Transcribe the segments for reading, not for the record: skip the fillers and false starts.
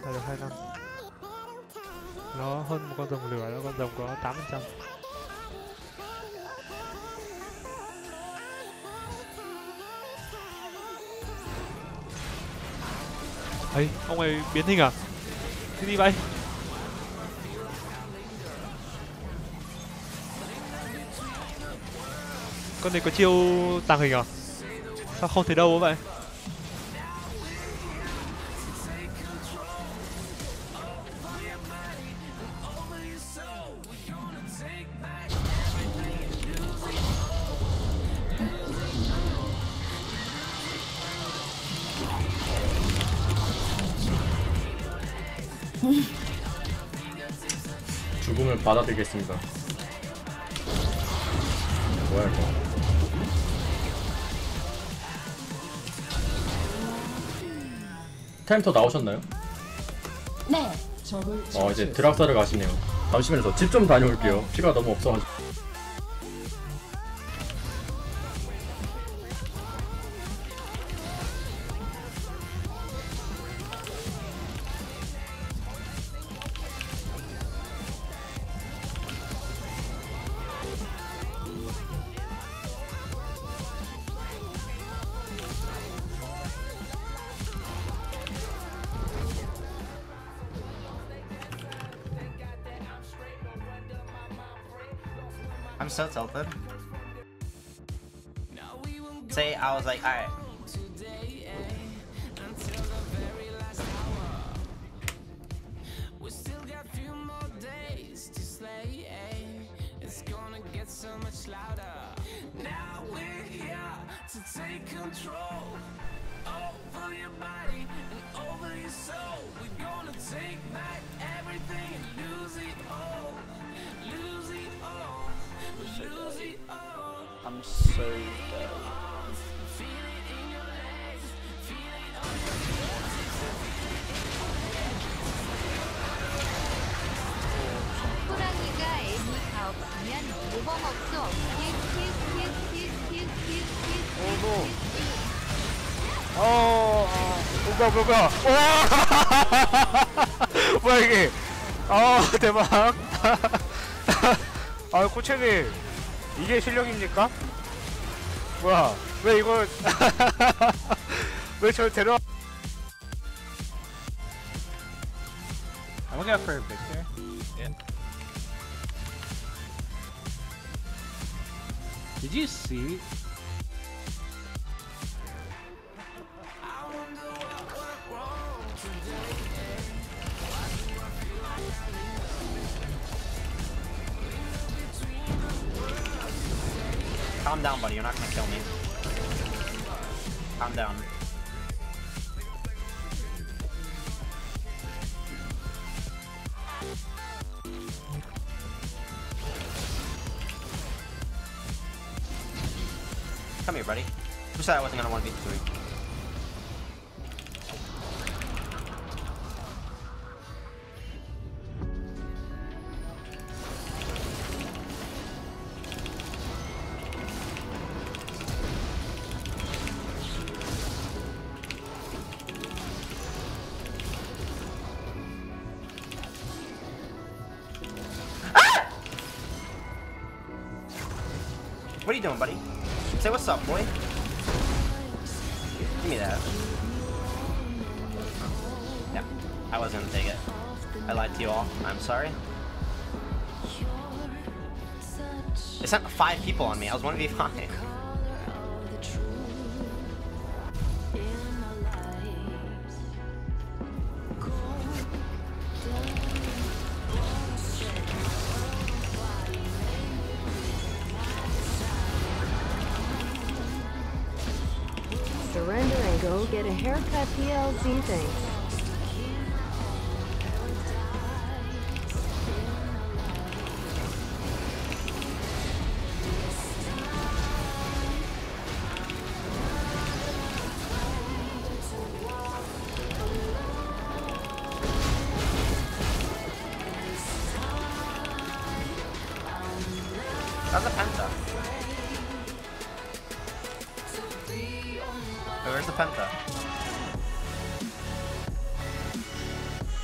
là được 2 năm. Nó hơn một con rồng lửa, nó con rồng có 8%. Ấy, ông ấy biến hình à? Cái gì vậy? Con này có chiêu tàng hình à? Sao không thấy đâu vậy? 죽음을 받아들이겠습니다. 뭐야 이거? 템터 나오셨나요? 네. 이제 드락사를 가시네요. 잠시만요, 저 집 좀 다녀올게요. 피가 너무 없어가지고. I'm so tilted. Say I was like, alright. Now we're here to take control over your body and over your soul. We're gonna take back everything and lose it all. Lose it all. Lose it all. I'm so dead. Feel it in your legs. Feel it on your feet. 호랑이가 애니 다 없으면 모범업소 뭐야. 뭐야 이게. 대박. 코치님, 이게 실력입니까? 뭐야, 왜 이걸 왜 저 데려와. I'm looking out for Victor. Yeah. Did you see? Calm down, buddy. You're not gonna kill me. Calm down. Come here, buddy. Who said I wasn't gonna 1v3? What are you doing, buddy? Say what's up, boy. Give me that. Yeah, I wasn't gonna take it. I lied to you all. I'm sorry. They sent 5 people on me. I was 1v5. Surrender and go get a haircut PLZ thing. How's the penta? Wait, where's the penta?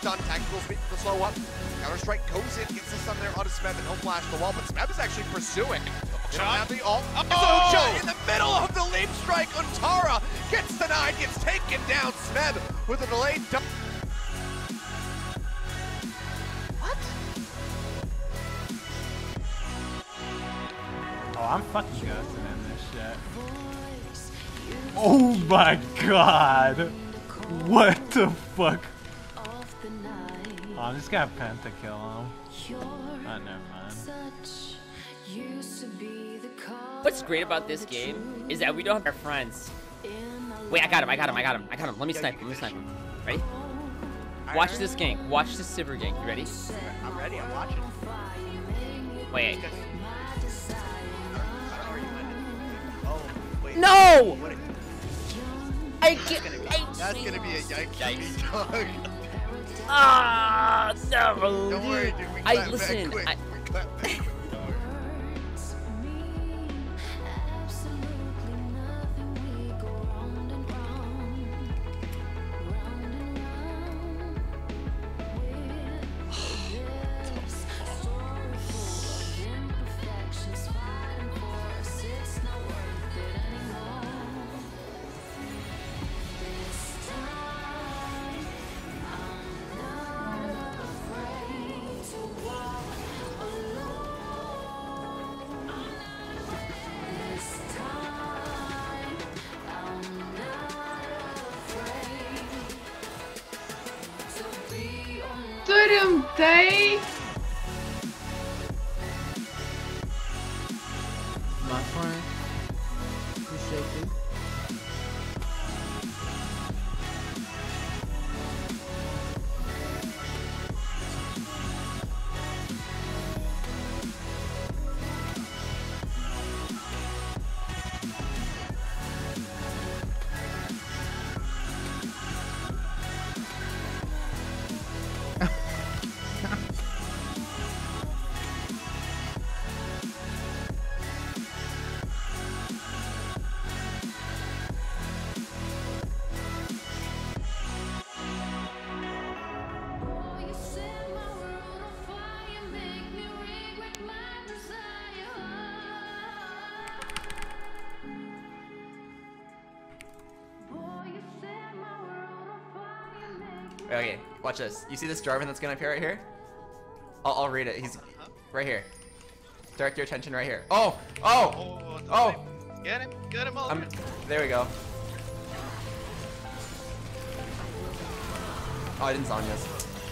stun. Tactical speed for the slow up. Counter-strike goes in, gets the stun there onto Smeb, and he'll flash the wall, but Smeb is actually pursuing. They don't have the ult. Shot in the middle of the leap strike. Untara gets denied, gets taken down. Smeb with a delayed dump. Oh, I'm fucking ghosting in this shit. Oh my god! What the fuck? Oh, I'm just gonna penta kill him. Oh, never mind. What's great about this game is that we don't have our friends. Wait, I got him. Let me snipe him. Ready? Watch this gank. Watch this Sivir gank. You ready? I'm ready. I'm watching. Wait. Oh, wait. No! What That's gonna be a yikes for me, dog. Ah, no! Don't worry, dude. We I clap listen. back quick. We clap back. Don't worry. Day. My friend, appreciate you. Okay, watch this. You see this Jarvan that's gonna appear right here? I'll read it. He's right here. Direct your attention right here. Oh! Get him all. There we go. Oh, I didn't Zhonya's.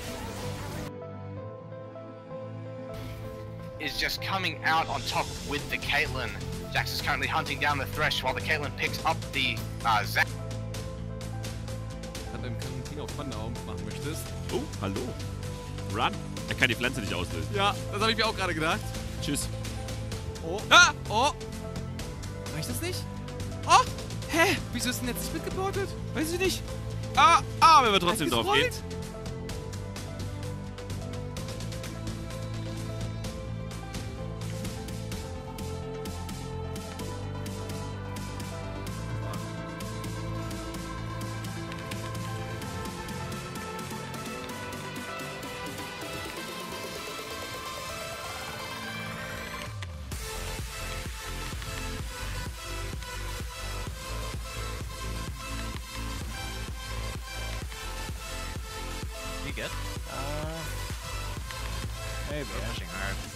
Is just coming out on top with the Caitlyn. Jax is currently hunting down the Thresh while the Caitlyn picks up the Zac. Auf Wanderraum machen möchtest. Oh, hallo. Run. Er kann die Pflanze nicht auslösen. Ja, das habe ich mir auch gerade gedacht. Tschüss. Oh. Ah! Oh! Reicht das nicht? Oh! Hä? Wieso ist denn jetzt nicht mitgeportet? Weiß ich nicht. Wenn wir trotzdem drauf gehen. You good? Maybe. We're pushing hard.